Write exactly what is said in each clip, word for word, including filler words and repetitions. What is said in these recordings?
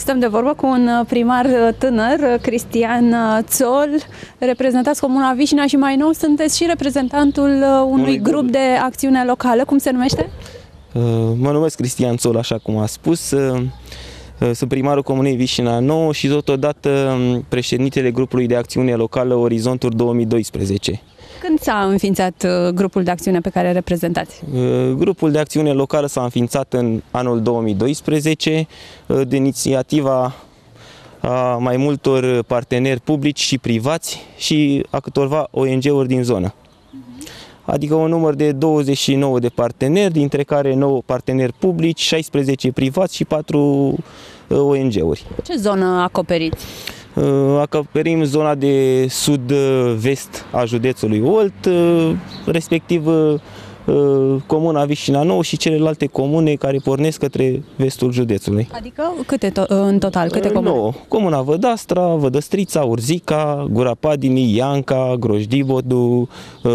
Stăm de vorbă cu un primar tânăr, Cristian Țol. Reprezentați Comuna Vișina și mai nou sunteți și reprezentantul unui, unui grup de acțiune locală. Cum se numește? Mă numesc Cristian Țol, așa cum a spus. Sunt primarul Comunei Vișina nouă și totodată președintele grupului de acțiune locală Orizonturi două mii doisprezece. Când s-a înființat grupul de acțiune pe care îl reprezentați? Grupul de acțiune locală s-a înființat în anul două mii doisprezece de inițiativa a mai multor parteneri publici și privați și a câtorva O N G-uri din zonă. Adică un număr de douăzeci și nouă de parteneri, dintre care nouă parteneri publici, șaisprezece privați și patru O N G-uri. Ce zonă acoperiți? Acoperim zona de sud-vest a județului Olt, respectiv Comuna Vișina nouă și celelalte comune care pornesc către vestul județului. Adică câte to în total? Câte comune? nouă. Comuna Vădastra, Vădăstrița, Urzica, Gura Padinii, Ianca, Grojdibodu,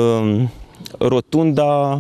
Rotunda,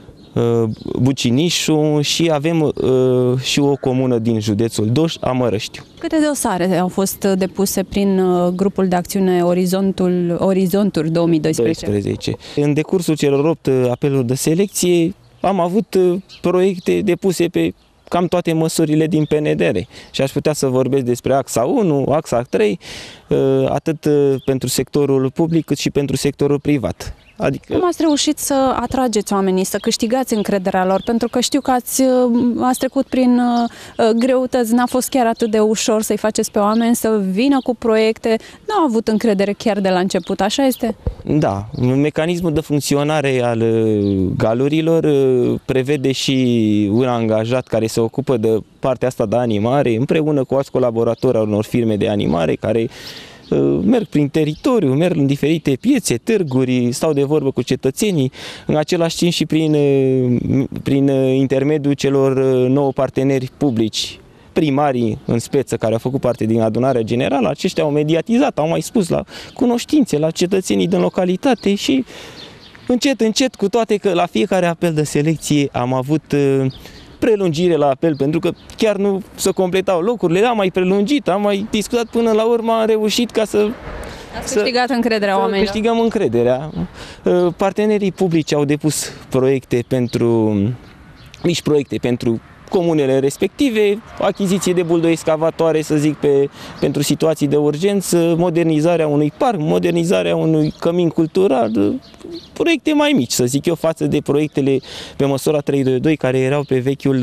Bucinișu și avem uh, și o comună din județul Doș, Amărăștiu. Câte dosare au fost depuse prin uh, grupul de acțiune Orizontul, Orizonturi două mii doisprezece? doisprezece. În decursul celor opt apeluri de selecție am avut uh, proiecte depuse pe cam toate măsurile din P N D R și aș putea să vorbesc despre axa unu, axa trei, uh, atât uh, pentru sectorul public cât și pentru sectorul privat. Adică... Cum ați reușit să atrageți oamenii, să câștigați încrederea lor? Pentru că știu că ați, ați trecut prin uh, greutăți, n-a fost chiar atât de ușor să-i faceți pe oameni să vină cu proiecte. Nu au avut încredere chiar de la început, așa este? Da, mecanismul de funcționare al galurilor uh, prevede și un angajat care se ocupă de partea asta de animare, împreună cu alți colaboratori al unor firme de animare care merg prin teritoriu, merg în diferite piețe, târguri, stau de vorbă cu cetățenii, în același timp și prin, prin intermediul celor nouă parteneri publici, primarii în speță, care au făcut parte din adunarea generală. Aceștia au mediatizat, au mai spus la cunoștințe, la cetățenii din localitate și încet, încet, cu toate că la fiecare apel de selecție am avut prelungire la apel, pentru că chiar nu se completau locurile, am mai prelungit, am mai discutat, până la urmă am reușit ca să... Ați câștigat încrederea să oamenilor. Câștigăm încrederea. Partenerii publici au depus proiecte pentru, mici proiecte pentru comunele respective, achiziție de buldoi excavatoare, să zic, pe, pentru situații de urgență, modernizarea unui parc, modernizarea unui cămin cultural, proiecte mai mici, să zic eu, față de proiectele pe măsura trei doi doi care erau pe vechiul,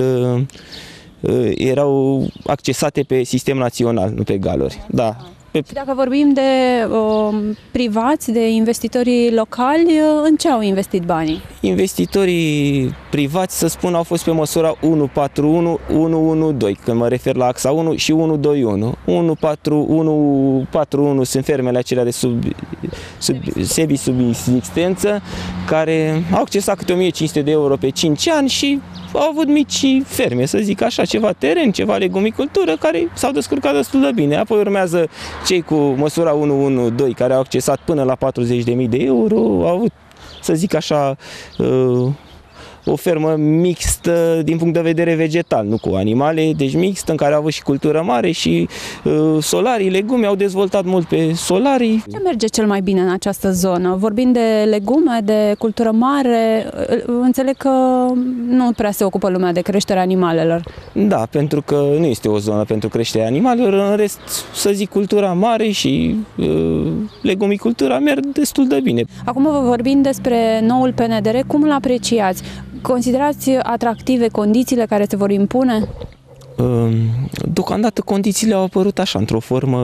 erau accesate pe sistem național, nu pe galuri. Da. Și dacă vorbim de uh, privați, de investitorii locali, în ce au investit banii? Investitorii privați, să spun, au fost pe măsura unu patru unu unu unu doi, când mă refer la axa unu, și unu doi unu. unu patru unu sunt fermele acelea de sub, sub, semi-subsistență, care au accesat câte o mie cinci sute de euro pe cinci ani și au avut mici ferme, să zic așa, ceva teren, ceva legumicultură, care s-au descurcat destul de bine. Apoi urmează cei cu măsura unu unu doi, care au accesat până la patruzeci de mii de euro, au avut, să zic așa, o fermă mixtă din punct de vedere vegetal, nu cu animale, deci mixtă, în care au avut și cultură mare și uh, solarii, legume, au dezvoltat mult pe solarii. Ce merge cel mai bine în această zonă? Vorbind de legume, de cultură mare, înțeleg că nu prea se ocupă lumea de creșterea animalelor. Da, pentru că nu este o zonă pentru creșterea animalelor, în rest, să zic, cultura mare și uh, legumicultura merg destul de bine. Acum vă vorbim despre noul P N D R, cum îl apreciați? Considerați atractive condițiile care se vor impune? Deocamdată condițiile au apărut așa, într-o formă,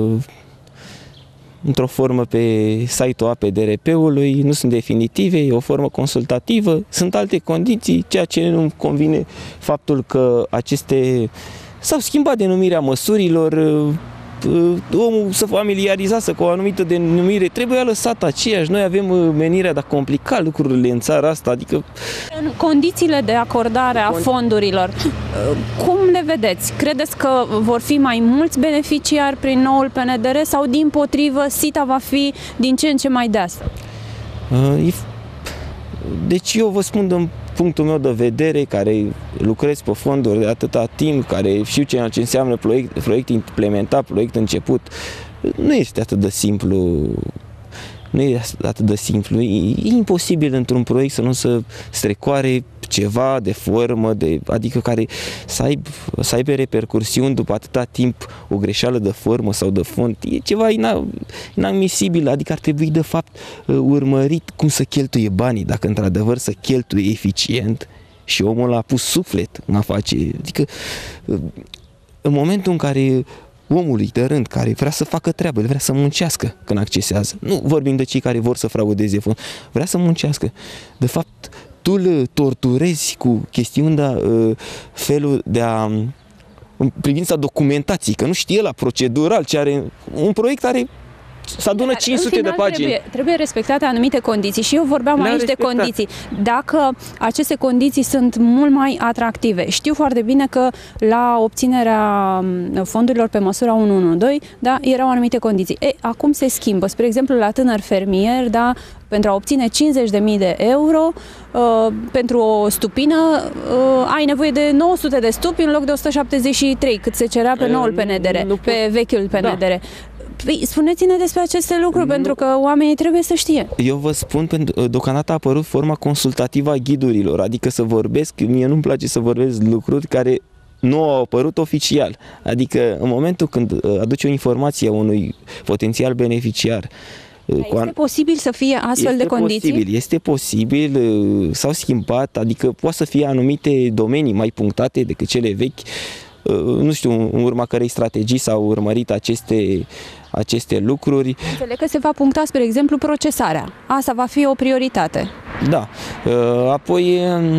într-o formă pe site-ul A P D R P-ului, nu sunt definitive, e o formă consultativă, sunt alte condiții, ceea ce nu convine faptul că aceste, s-au schimbat denumirea măsurilor, omul să familiarizase cu o anumită denumire, trebuia lăsat aceeași. Noi avem menirea de a complica lucrurile în țara asta, adică... În condițiile de acordare a fondurilor, cum le vedeți? Credeți că vor fi mai mulți beneficiari prin noul P N D R sau, dimpotrivă, sita va fi din ce în ce mai deasă? Deci eu vă spun punctul meu de vedere, care lucrez pe fonduri de atâta timp, care știu ce, ce înseamnă proiect, proiect implementat, proiect început, nu este atât de simplu. Nu e atât de simplu. E, e imposibil într-un proiect să nu se strecoare ceva de formă, de, adică care să aibă, să aibă repercursiuni după atâta timp, o greșeală de formă sau de fond. E ceva ina, inadmisibil, adică ar trebui de fapt urmărit cum să cheltuie banii, dacă într-adevăr să cheltuie eficient și omul a pus suflet în a face. Adică în momentul în care omului de rând care vrea să facă treabă, vrea să muncească când accesează. Nu vorbim de cei care vor să fraudeze fond, vrea să muncească. De fapt, tu îl torturezi cu chestiuni de felul de a, în privința documentației, că nu știe la procedural ce are, un proiect are să adună cinci sute de pagini. Trebuie, trebuie respectate anumite condiții și eu vorbeam Le-am aici respectat. de condiții. Dacă aceste condiții sunt mult mai atractive, știu foarte bine că la obținerea fondurilor pe măsura unu unu doi, da, erau anumite condiții. E, acum se schimbă. Spre exemplu, la tânăr fermier, da, pentru a obține cincizeci de mii de euro, uh, pentru o stupină, uh, ai nevoie de nouă sute de stupi în loc de o sută șaptezeci și trei, cât se cerea pe noul P N D R, pe vechiul P N D R. Da. Păi, spuneți-ne despre aceste lucruri, nu. Pentru că oamenii trebuie să știe. Eu vă spun, pentru deocamdată a apărut forma consultativă a ghidurilor, adică să vorbesc, mie nu-mi place să vorbesc lucruri care nu au apărut oficial. Adică în momentul când aduci o informație unui potențial beneficiar, este an... posibil să fie astfel este de condiții? Posibil, este posibil, s-au schimbat, adică poate să fie anumite domenii mai punctate decât cele vechi. Nu știu în urma cărei strategii s-au urmărit aceste, aceste lucruri. Înțeleg că se va puncta, spre exemplu, procesarea. Asta va fi o prioritate. Da. Apoi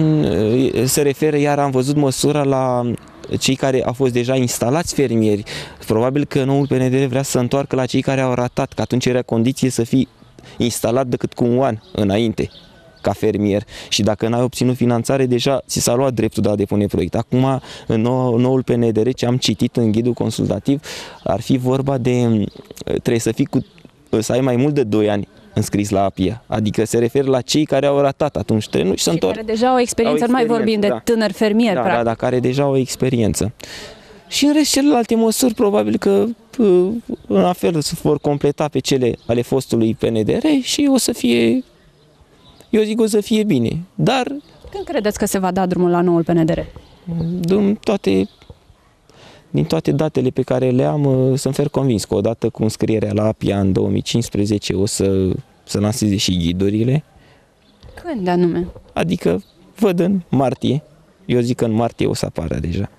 se referă, iar am văzut măsura la cei care au fost deja instalați fermieri. Probabil că noul P N D R vrea să întoarcă la cei care au ratat, că atunci era condiție să fii instalat decât cu un an înainte ca fermier și dacă n-ai obținut finanțare, deja ți s-a luat dreptul de a depune proiect. Acum, în nou, noul P N D R, ce am citit în ghidul consultativ, ar fi vorba de, trebuie să fii cu, să ai mai mult de doi ani înscris la A P I A, adică se referă la cei care au ratat atunci trenul și se întorc. Care deja au experiență, au experiență, nu mai vorbim da. de tânăr fermier, da, practic. Da, da, care deja au experiență. Și în rest, celelalte măsuri, probabil că în fel se vor completa pe cele ale fostului P N D R și o să fie, eu zic, o să fie bine. Dar când credeți că se va da drumul la noul P N D R? Din toate, din toate datele pe care le am, sunt fer convins că odată cu înscrierea la A P I A în două mii cincisprezece o să, să lanseze și ghidurile. Când anume? Adică văd în martie. Eu zic că în martie o să apară deja.